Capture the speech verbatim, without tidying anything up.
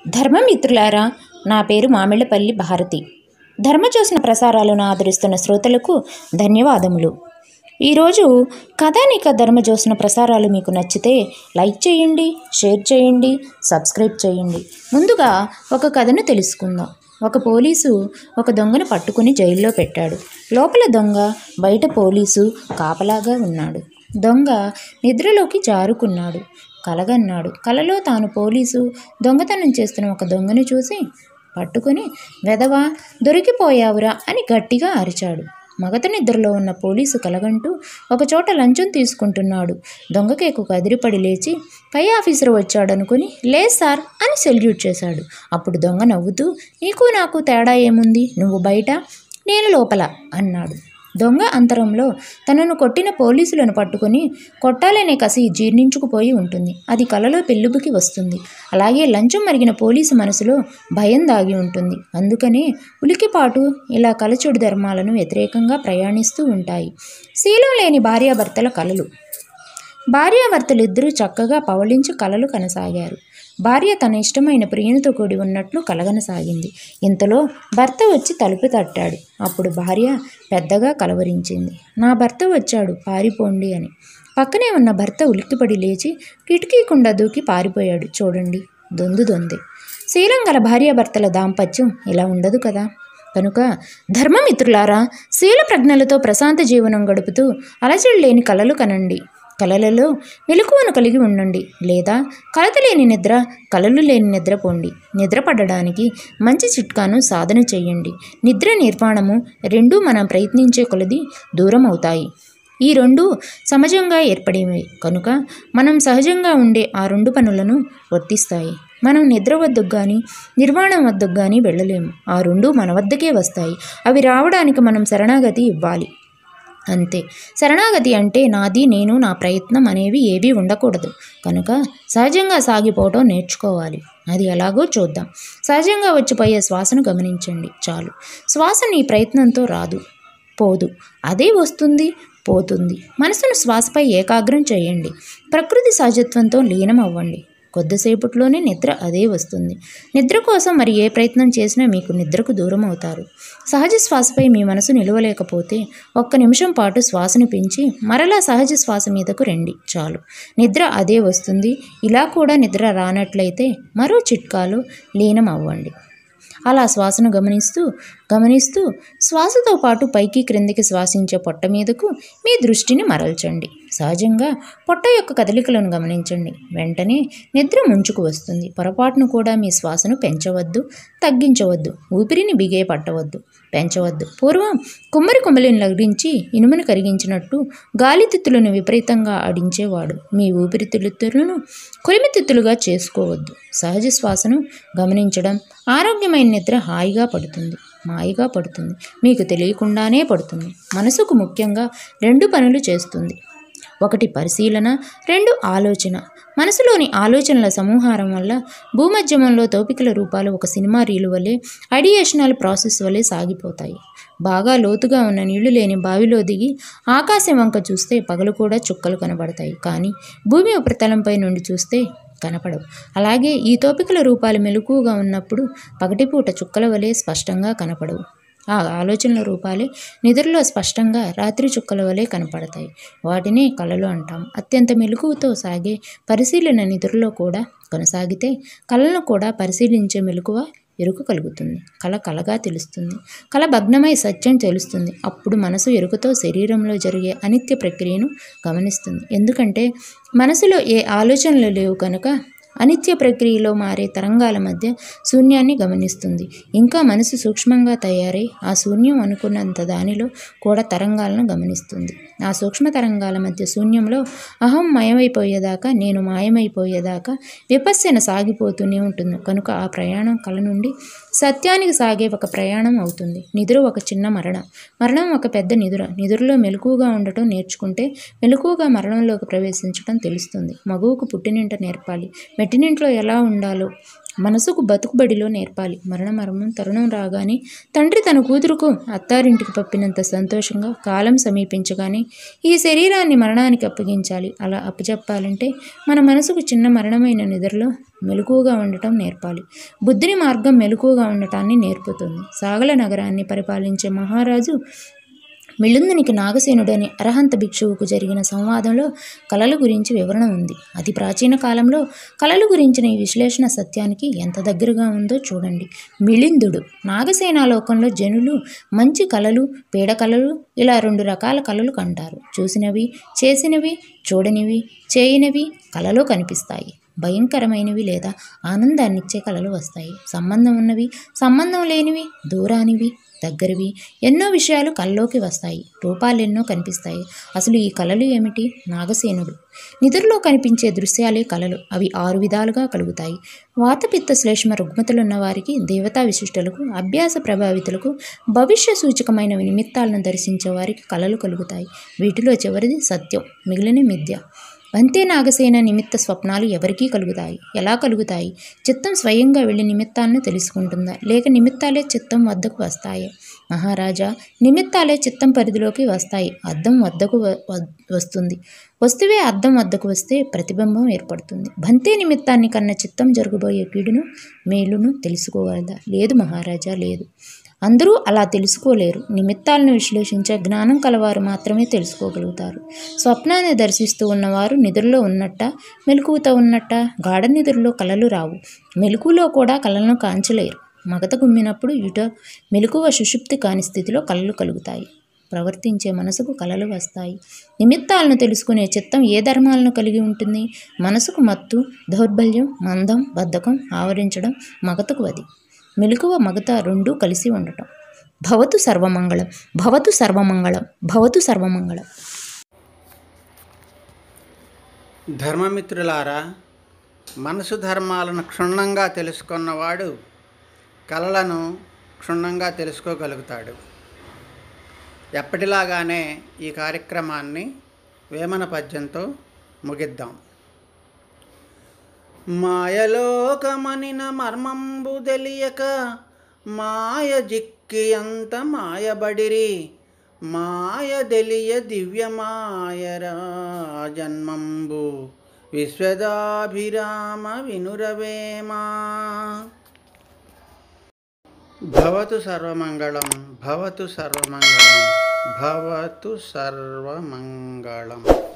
ధర్మమిత్రులారా, నా పేరు మామిళ్ళపల్లి భారతి. ధర్మ చూసిన ప్రసారాలను ఆదరిస్తున్న శ్రోతలకు ధన్యవాదములు. ఈరోజు కథానిక ధర్మ చూసిన ప్రసారాలు మీకు నచ్చితే లైక్ చేయండి, షేర్ చేయండి, సబ్స్క్రైబ్ చేయండి. ముందుగా ఒక కథను తెలుసుకుందాం. ఒక పోలీసు ఒక దొంగను పట్టుకుని జైల్లో పెట్టాడు. లోపల దొంగ, బయట పోలీసు కాపలాగా ఉన్నాడు. దొంగ నిద్రలోకి జారుకున్నాడు. కలగన్నాడు. కలలో తాను పోలీసు దొంగతనం చేస్తున్న ఒక దొంగను చూసి పట్టుకుని వెధవా, దొరికిపోయావురా అని గట్టిగా అరిచాడు. మగత నిద్రలో ఉన్న పోలీసు కలగంటూ ఒకచోట లంచం తీసుకుంటున్నాడు. దొంగకేకు కదిరిపడి లేచి పై ఆఫీసర్ వచ్చాడనుకుని లే సార్ అని సెల్యూట్ చేశాడు. అప్పుడు దొంగ నవ్వుతూ, నీకు నాకు తేడా ఏముంది, నువ్వు బయట నేను లోపల అన్నాడు. దొంగ అంతరంలో తనను కొట్టిన పోలీసులను పట్టుకుని కొట్టాలనే కసి జీర్ణించుకుపోయి ఉంటుంది. అది కలలో పెళ్ళుబుకి వస్తుంది. అలాగే లంచం మరిగిన పోలీసు మనసులో భయం దాగి ఉంటుంది. అందుకనే ఉలికిపాటు ఇలా కలచుడు ధర్మాలను వ్యతిరేకంగా ప్రయాణిస్తూ ఉంటాయి. శీలం లేని భార్యాభర్తల కలలు. భార్యాభర్తలిద్దరూ చక్కగా పవళించి కలలు కనసాగారు. భార్య తన ఇష్టమైన ప్రియునితో కూడి ఉన్నట్లు కలగనసాగింది. ఇంతలో భర్త వచ్చి తలుపు తట్టాడు. అప్పుడు భార్య పెద్దగా కలవరించింది. నా భర్త వచ్చాడు, పారిపోండి అని. పక్కనే ఉన్న భర్త ఉలిక్కిపడి లేచి కిటికీ కుండా దూకి పారిపోయాడు. చూడండి, దొందు దొందే. శీలం గల భార్యాభర్తల దాంపత్యం ఇలా ఉండదు కదా. కనుక ధర్మమిత్రులారా, శీల ప్రజ్ఞలతో ప్రశాంత జీవనం గడుపుతూ అలజడి లేని కలలు కనండి. కలలలో మెలకువను కలిగి ఉండండి. లేదా కలత లేని నిద్ర, కలలు లేని నిద్ర పోండి. నిద్ర పడడానికి మంచి చిట్కాను సాధన చేయండి. నిద్ర నిర్మాణము రెండూ మనం ప్రయత్నించే కొలది దూరం అవుతాయి. ఈ రెండు సహజంగా ఏర్పడేవి కనుక మనం సహజంగా ఉండే ఆ రెండు పనులను వర్తిస్తాయి. మనం నిద్ర వద్దకు కానీ నిర్మాణం వద్దకు కానీ వెళ్ళలేము. ఆ రెండు మన వద్దకే వస్తాయి. అవి రావడానికి మనం శరణాగతి ఇవ్వాలి. అంతే. శరణాగతి అంటే నాది, నేను, నా ప్రయత్నం అనేవి ఏవీ ఉండకూడదు. కనుక సహజంగా సాగిపోవటం నేర్చుకోవాలి. అది ఎలాగో చూద్దాం. సహజంగా వచ్చిపోయే శ్వాసను గమనించండి చాలు. శ్వాస నీ ప్రయత్నంతో రాదు, పోదు. అదే వస్తుంది, పోతుంది. మనసును శ్వాసపై ఏకాగ్రం చేయండి. ప్రకృతి సహజత్వంతో లీనం అవ్వండి. కొద్దిసేపట్లోనే నిద్ర అదే వస్తుంది. నిద్ర కోసం మరి ఏ ప్రయత్నం చేసినా మీకు నిద్రకు దూరం అవుతారు. సహజ శ్వాసపై మీ మనసు నిలవలేకపోతే ఒక్క నిమిషం పాటు శ్వాసను పెంచి మరలా సహజ శ్వాస మీదకు రండి చాలు. నిద్ర అదే వస్తుంది. ఇలా కూడా నిద్ర రానట్లయితే మరో చిట్కాలో లీనం అవ్వండి. అలా శ్వాసను గమనిస్తూ గమనిస్తూ శ్వాసతో పాటు పైకి క్రిందికి శ్వాసించే పొట్ట మీదకు మీ దృష్టిని మరల్చండి. సహజంగా పొట్ట యొక్క కదలికలను గమనించండి. వెంటనే నిద్ర ముంచుకు వస్తుంది. పొరపాటును కూడా మీ శ్వాసను పెంచవద్దు, తగ్గించవద్దు. ఊపిరిని బిగే పట్టవద్దు, పెంచవద్దు. పూర్వం కుమ్మరి కొమ్మలిని లగ్రించి ఇనుమును కరిగించినట్టు గాలితిత్తులను విపరీతంగా ఆడించేవాడు. మీ ఊపిరితిత్తులను కొలిమితిత్తులుగా చేసుకోవద్దు. సహజ శ్వాసను గమనించడం ఆరోగ్యమైన నిద్ర హాయిగా పడుతుంది, మాయిగా పడుతుంది. మీకు తెలియకుండానే పడుతుంది. మనసుకు ముఖ్యంగా రెండు పనులు చేస్తుంది. ఒకటి పరిశీలన, రెండు ఆలోచన. మనసులోని ఆలోచనల సమూహారం వల్ల భూమధ్యమంలో తోపికల రూపాలు ఒక సినిమా రీలు వలె, ఐడియేషనల్ ప్రాసెస్ వలె సాగిపోతాయి. బాగా లోతుగా ఉన్న నీళ్లు లేని బావిలో దిగి ఆకాశం వంక చూస్తే పగలు కూడా చుక్కలు కనబడతాయి. కానీ భూమి ఉపరితలంపై నుండి చూస్తే కనపడవు. అలాగే ఈ తోపికల రూపాలు మెలకువగా ఉన్నప్పుడు పగటిపూట చుక్కల వలె స్పష్టంగా కనపడవు. ఆ ఆలోచనల రూపాలే నిద్రలో స్పష్టంగా రాత్రి చుక్కల వలె కనపడతాయి. వాటినే కలలు అంటాం. అత్యంత మెలకువతో సాగే పరిశీలన నిద్రలో కూడా కొనసాగితే కళలను కూడా పరిశీలించే మెలకువ ఎరుక కలుగుతుంది. కళ కలగా తెలుస్తుంది. కళ భగ్నమై సత్యం తెలుస్తుంది. అప్పుడు మనసు ఎరుకతో శరీరంలో జరిగే అనిత్య ప్రక్రియను గమనిస్తుంది. ఎందుకంటే మనసులో ఏ ఆలోచనలు లేవు కనుక అనిత్య ప్రక్రియలో మారే తరంగాల మధ్య శూన్యాన్ని గమనిస్తుంది. ఇంకా మనసు సూక్ష్మంగా తయారై ఆ శూన్యం అనుకున్నంత దానిలో కూడా తరంగాలను గమనిస్తుంది. ఆ సూక్ష్మ తరంగాల మధ్య శూన్యంలో అహం మయమైపోయేదాకా, నేను మాయమైపోయేదాకా విపశ్యన సాగిపోతూనే ఉంటుంది. కనుక ఆ ప్రయాణం కళ నుండి సత్యానికి సాగే ఒక ప్రయాణం అవుతుంది. నిద్ర ఒక చిన్న మరణం, మరణం ఒక పెద్ద నిద్ర. నిద్రలో మెలకువగా ఉండటం నేర్చుకుంటే మెలకువగా మరణంలోకి ప్రవేశించడం తెలుస్తుంది. మగువుకు పుట్టినింట నేర్పాలి, మెట్టినింట్లో ఎలా ఉండాలో మనసుకు బతుకుబడిలో నేర్పాలి. మరణ మరణం తరుణం రాగానే తండ్రి తన కూతురుకు అత్తారింటికి పంపినంత సంతోషంగా కాలం సమీపించగానే ఈ శరీరాన్ని మరణానికి అప్పగించాలి. అలా అప్పచెప్పాలంటే మన మనసుకు చిన్న మరణమైన నిద్రలో మెలకువగా ఉండటం నేర్పాలి. బుద్ధిని మార్గం మెలకువగా ఉండటాన్ని నేర్పుతుంది. సాగల నగరాన్ని పరిపాలించే మహారాజు మిళుందునికి నాగసేనుడని అరహంత భిక్షువుకు జరిగిన సంవాదంలో కళల గురించి వివరణ ఉంది. అతి ప్రాచీన కాలంలో కళల గురించిన ఈ విశ్లేషణ సత్యానికి ఎంత దగ్గరగా ఉందో చూడండి. మిళిందుడు నాగసేనాలోకంలో జనులు మంచి కళలు, పీడ కళలు ఇలా రెండు రకాల కళలు కంటారు. చూసినవి, చేసినవి, చూడనివి, చేయనివి కళలో కనిపిస్తాయి. భయంకరమైనవి లేదా ఆనందాన్నిచ్చే కళలు వస్తాయి. సంబంధం ఉన్నవి, సంబంధం లేనివి, దూరానివి, దగ్గరవి ఎన్నో విషయాలు కళ్ళలోకి వస్తాయి. రూపాలెన్నో కనిపిస్తాయి. అసలు ఈ కళలు ఏమిటి? నాగసేనుడు నిద్రలో కనిపించే దృశ్యాలే కళలు. అవి ఆరు విధాలుగా కలుగుతాయి. వాతపిత్త శ్లేష్మ రుగ్మతలున్న వారికి, దేవతా విశిష్టలకు, అభ్యాస ప్రభావితులకు, భవిష్య సూచకమైన నిమిత్తాలను దర్శించే వారికి కళలు కలుగుతాయి. వీటిలో చివరిది సత్యం, మిగిలిన మిథ్య. అంతే నాగసేన నిమిత్త స్వప్నాలు ఎవరికీ కలుగుతాయి. ఎలా కలుగుతాయి? చిత్తం స్వయంగా వెళ్ళి నిమిత్తాలను తెలుసుకుంటుందా, లేక నిమిత్తాలే చిత్తం వద్దకు వస్తాయి? మహారాజా, నిమిత్తాలే చిత్తం పరిధిలోకి వస్తాయి. అద్దం వద్దకు వస్తుంది. వస్తువే అద్దం వద్దకు వస్తే ప్రతిబింబం ఏర్పడుతుంది. భంతే నిమిత్తాన్ని కన్న చిత్తం జరగబోయే కీడును మేలును తెలుసుకోగలదా? లేదు మహారాజా, లేదు. అందరూ అలా తెలుసుకోలేరు. నిమిత్తాలను విశ్లేషించే జ్ఞానం కలవారు మాత్రమే తెలుసుకోగలుగుతారు. స్వప్నాన్ని దర్శిస్తూ ఉన్నవారు నిద్రలో ఉన్నట్ట, మెలకువతో ఉన్నట్ట? గాఢ నిద్రలో కలలు రావు. మెలకువలో కూడా కళలను కాంచలేరు. మగత గుమ్మినప్పుడు ఇట మెలకువ సుషుప్తి కాని స్థితిలో కళలు కలుగుతాయి. ప్రవర్తించే మనసుకు కళలు వస్తాయి. నిమిత్తాలను తెలుసుకునే చిత్తం ఏ ధర్మాలను కలిగి ఉంటుంది? మనసుకు మత్తు, దౌర్బల్యం, మందం, బద్ధకం ఆవరించడం మగతకు అది. మెలకువ మగత రెండూ కలిసి ఉండటం. భవతు సర్వమంగళం, భవతు సర్వమంగళం, భవతు సర్వమంగళం. ధర్మమిత్రులారా, మనసు ధర్మాలను క్షుణ్ణంగా తెలుసుకున్నవాడు కళలను క్షుణ్ణంగా తెలుసుకోగలుగుతాడు. ఎప్పటిలాగానే ఈ కార్యక్రమాన్ని వేమన పద్యంతో ముగిద్దాం. మాయలోకమనిన మర్మంబు తెలియక మాయ జిక్కి అంత మాయబడిరి, మాయ తెలియ దివ్యమాయరా జన్మంబు విశ్వదాభిరామ వినురవేమా. భవతు సర్వమంగళం, భవతు సర్వమంగళం, భవతు సర్వమంగళం.